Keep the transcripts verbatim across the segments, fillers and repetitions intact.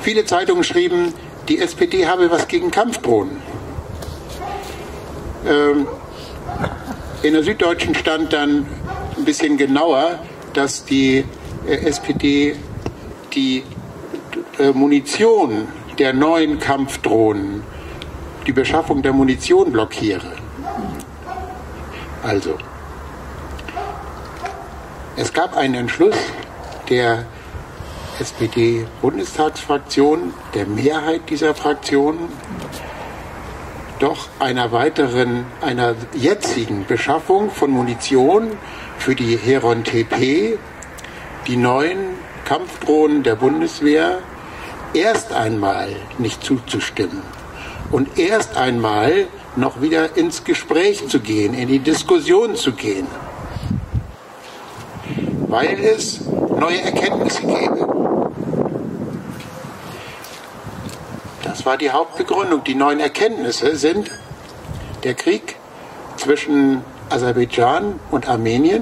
viele Zeitungen schrieben, die S P D habe was gegen Kampfdrohnen. Ähm, in der Süddeutschen stand dann ein bisschen genauer, dass die äh, S P D die äh, Munition der neuen Kampfdrohnen, die Beschaffung der Munition blockiere. Also, es gab einen Entschluss der S P D-Bundestagsfraktion, der Mehrheit dieser Fraktion, doch einer weiteren, einer jetzigen Beschaffung von Munition für die Heron T P, die neuen Kampfdrohnen der Bundeswehr, erst einmal nicht zuzustimmen und erst einmal noch wieder ins Gespräch zu gehen, in die Diskussion zu gehen, weil es neue Erkenntnisse gäbe. Das war die Hauptbegründung. Die neuen Erkenntnisse sind der Krieg zwischen Aserbaidschan und Armenien.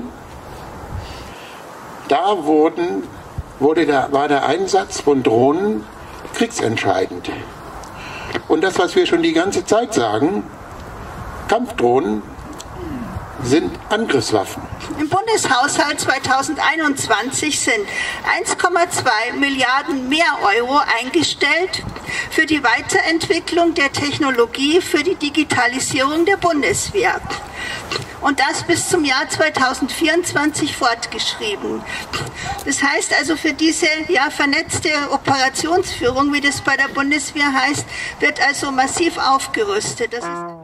Da wurden, wurde der, war der Einsatz von Drohnen kriegsentscheidend. Und das, was wir schon die ganze Zeit sagen, Kampfdrohnen sind Angriffswaffen. Im Bundeshaushalt zweitausendeinundzwanzig sind eins Komma zwei Milliarden mehr Euro eingestellt für die Weiterentwicklung der Technologie für die Digitalisierung der Bundeswehr. Und das bis zum Jahr zweitausendvierundzwanzig fortgeschrieben. Das heißt also, für diese ja, vernetzte Operationsführung, wie das bei der Bundeswehr heißt, wird also massiv aufgerüstet. Das ist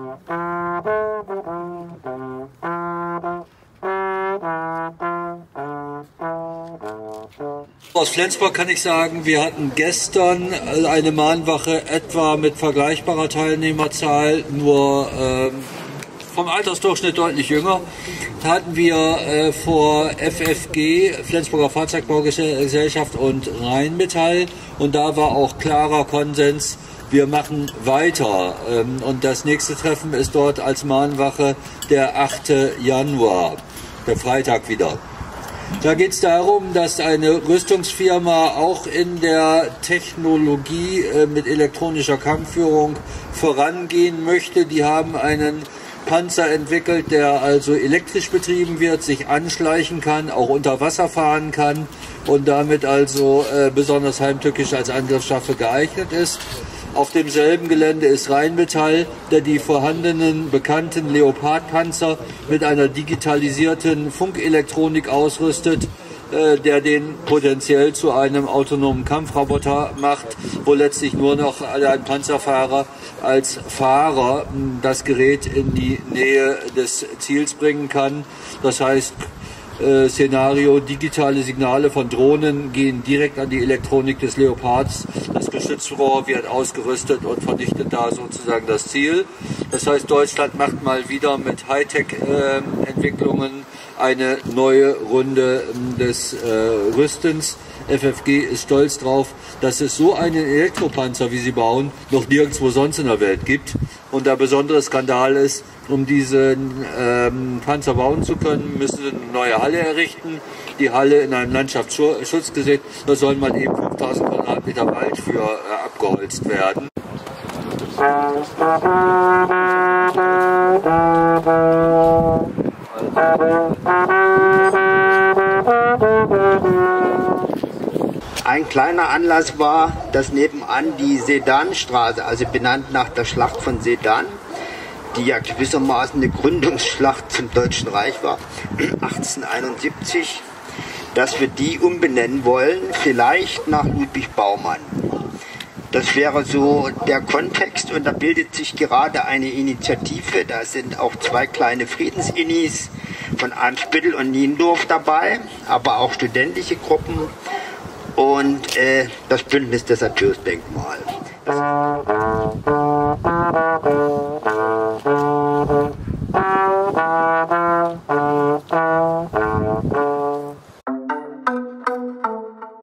Aus Flensburg kann ich sagen, wir hatten gestern eine Mahnwache etwa mit vergleichbarer Teilnehmerzahl, nur ähm, vom Altersdurchschnitt deutlich jünger. Da hatten wir äh, vor F F G, Flensburger Fahrzeugbaugesellschaft, und Rheinmetall, und da war auch klarer Konsens, wir machen weiter. Ähm, und das nächste Treffen ist dort als Mahnwache der achte Januar, der Freitag wieder. Da geht es darum, dass eine Rüstungsfirma auch in der Technologie äh, mit elektronischer Kampfführung vorangehen möchte. Die haben einen Panzer entwickelt, der also elektrisch betrieben wird, sich anschleichen kann, auch unter Wasser fahren kann und damit also äh, besonders heimtückisch als Angriffswaffe geeignet ist. Auf demselben Gelände ist Rheinmetall, der die vorhandenen bekannten Leopard-Panzer mit einer digitalisierten Funkelektronik ausrüstet, äh, der den potenziell zu einem autonomen Kampfroboter macht, wo letztlich nur noch ein Panzerfahrer als Fahrer das Gerät in die Nähe des Ziels bringen kann. Das heißt, Äh, Szenario, digitale Signale von Drohnen gehen direkt an die Elektronik des Leopards. Das Geschützrohr wird ausgerüstet und vernichtet da sozusagen das Ziel. Das heißt, Deutschland macht mal wieder mit Hightech-Entwicklungen äh, eine neue Runde äh, des äh, Rüstens. F F G ist stolz drauf, dass es so einen Elektropanzer, wie sie bauen, noch nirgendwo sonst in der Welt gibt. Und der besondere Skandal ist, um diesen ähm, Panzer bauen zu können, müssen sie eine neue Halle errichten. Die Halle in einem Landschaftsschutzgebiet, da soll man eben fünftausend Quadratmeter Wald für äh, abgeholzt werden. Ein kleiner Anlass war, dass nebenan die Sedanstraße, also benannt nach der Schlacht von Sedan, die ja gewissermaßen eine Gründungsschlacht zum Deutschen Reich war, achtzehnhunderteinundsiebzig, dass wir die umbenennen wollen, vielleicht nach Ludwig Baumann. Das wäre so der Kontext, und da bildet sich gerade eine Initiative, da sind auch zwei kleine Friedensinnis von Eimsbüttel und Niendorf dabei, aber auch studentische Gruppen und äh, das Bündnis des Natursdenkmal.